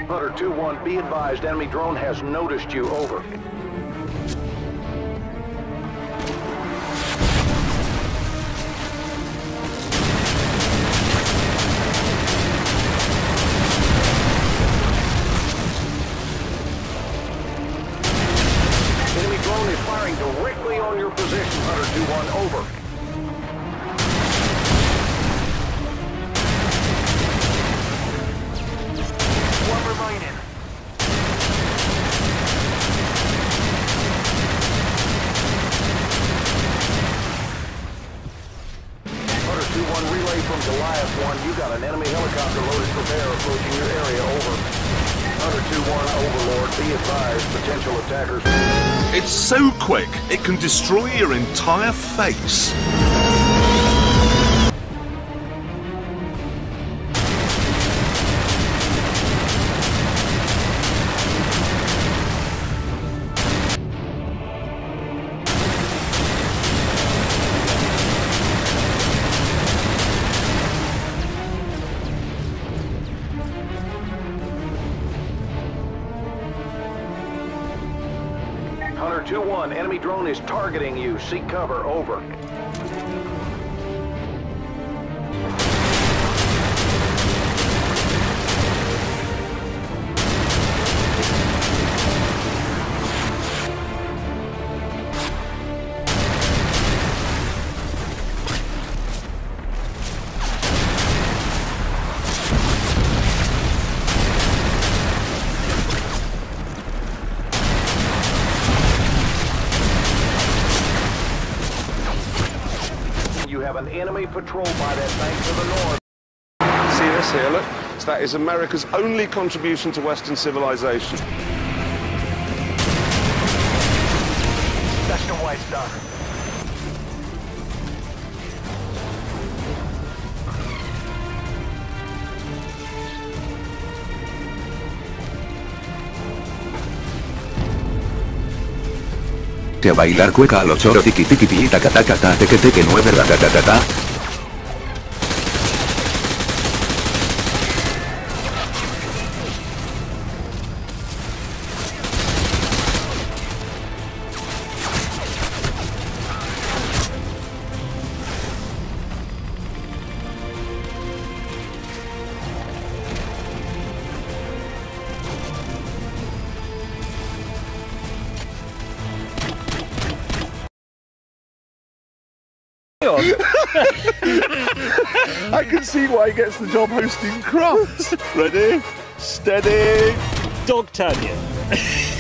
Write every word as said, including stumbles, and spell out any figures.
Hunter two one, be advised, enemy drone has noticed you, over. Enemy drone is firing directly on your position, Hunter two one, over. One remaining. Hunter two one, relay from Goliath one. You got an enemy helicopter loaded for bear approaching your area, over. Hunter two one, Overlord, be advised, potential attackers. It's so quick, it can destroy your entire face. Hunter two one, enemy drone is targeting you. Seek cover, over. You have an enemy patrol by that bank to the north. See this here, look? So that is America's only contribution to Western civilization. That's the way it's done. A bailar cueca a los choro tiki tiki tiki taca taca ta teque teque nueve ta ta ta ta ta. I can see why he gets the job hosting Crufts. Ready? Steady. Dog Tanya.